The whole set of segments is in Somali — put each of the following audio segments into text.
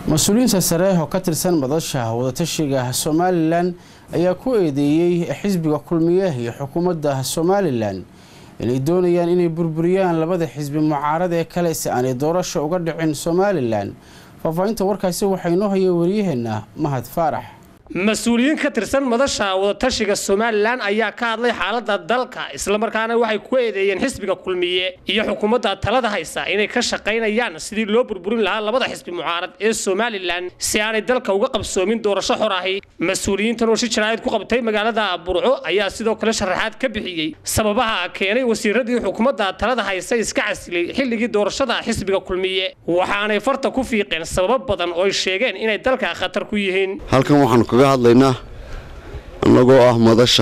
مسؤولين سريه وكترسان مدشة وتشجع سوماليلاند ayaa ku eedeeyay xisbiga kulmiye iyo xukuumadda Soomaaliland inay doonayaan inay burburiyaan labada xisbi mucaarad ee kale si aanay doorasho uga dhicin Soomaaliland faafaynta warkaasi waxay noo hayay wariyaheena Mahad Faarax مسؤولين كترسان مدشة وتشجع سوماليلاند ayaa ka hadlay xaaladda dalka isla markaana waxay ku eedeeyeen xisbiga kulmiye iyo xukuumadda talada haysa inay ka shaqeynayaan sidii loo burburin lahaa labada xisbi mucaarad ee Soomaaliland si aanay dalka uga qabsoomin doorasho xor ah مسؤولينtan oo si jaraa'id ku qabtay magaalada Burco ayaa sidoo kale sharaxaad ka bixiyay sababaha keenay wasiiradii xukuumadda talada haysa iska casilay xilligii doorashada xisbiga kulmiye waxaanay farta ku fiiqeen sabab badan oo ay sheegeen inay dalka khatar ku yihiin halkan waxaan kaga hadlaynaa anagoo ah madasha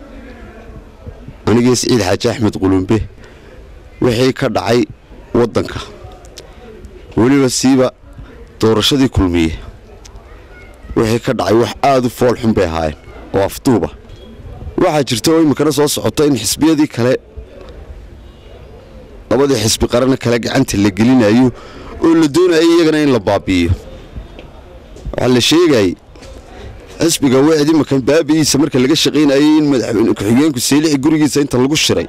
aniga Saciid Xaaji Axmed Qulumbe wixii ka dhacay wadanka waliba siiba doorashadii kulmiye wixii ka dhacay wax aad u fool xun bay ahaayeen oo afduuba waxa jirta oo imika soo socota in xisbiyadii kale labada xisbi qaran kale gacanta la gelinayo oo la doonayo iyagana in la baabiyo waxa la sheegay xisbiga wixii imika baabiisa marka laga shaqeynayay in madaxweyne ku-xigeenku Seelix gurigiisa inta lagu shiray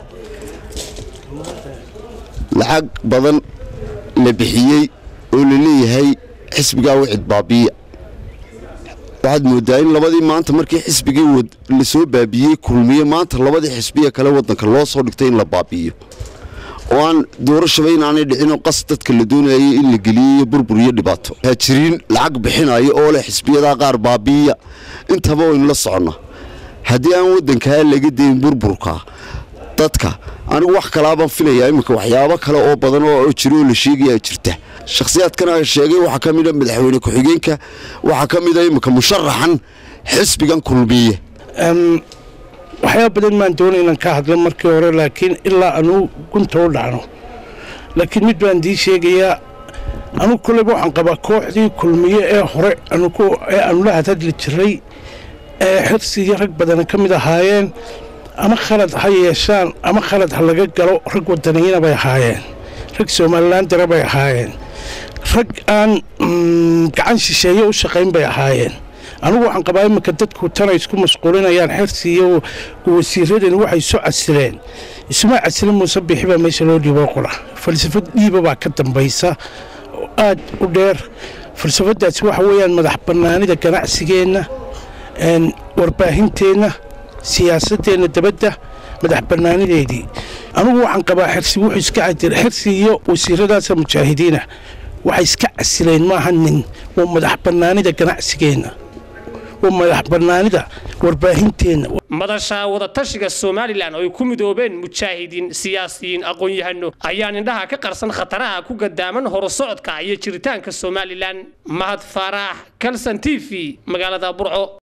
lacag badan la bixiyay oo la leeyahay xisbiga wixii baabiya waxaad moodaa in labadii maanta markii xisbigii la soo baabiyay kulmiye maanta labadii xisbiga kale wadanka loo soo dhigtay in la baabiyo oo aan doorasho inaanay dhicin oo qas dadka la doonayay in la geliyo burbur iyo dhibaato hajirin lacag bixinayo oo leh xisbiyada qaar baabiya intaba oo in la socona hadii aan wadanka laga deyn burburka dadka anigu wax kala baan filayaa imika waxyaabo kale oo badan oo jiro la sheegaya jirta shakhsiyaadkan ay sheegay waxa kamid ah madaxweyne ku-xigeenka waxa kamid ah imika musharaxan xisbigan kulmiye waxyaabo badan maan doonayna ka hadlo markii hore laakiin ilaa aanu gunta u dhacno laakiin mid baan dii sheegayaa anu kulay waxaan qabaa kooxdii kulmiye ee hore aanu la hadli jiray xirsigii rag badan ka mid ahaayeen ama khalad ha yeeshaan ama khalad ha laga galo rag wadaniina bay ahaayeen rag Soomaaliland dara bay ahaayeen rag aan gacan shisheeye u shaqeyn bay ahaayeen anigu waxaan qabaa imika dadku tan isku mashquulinayaan xirsiyo wasiiradeen waxay soo casileen isma casilin Muuse Biixi baa meesha loo dhiibo qola falsafad dhiiba baa ka dambaysa aad u dheer falsafadaas waxa weeyaan madax banaanida ganacsigeena warbaahinteena siyaasadeena dabadda madax banaanideedii anigu waxaan qabaa xirsi wuxuu iska cadir xirsi iyo wasiiradaas mujaahidiina waxay iska casileen maaha nin oo madax banaanida ganacsigeena ومدح برنامجda warbaahinteena madasha wada tashiga Soomaaliland oo ku midoobeen mujaahidiin siyaasiyiin aqoon-yahano ayaan indhaha ka qarsan khataraha ku gadaaman horusocodka iyo jiritaanka Soomaaliland Mahad Faarax Kalsan TV magaalada Burco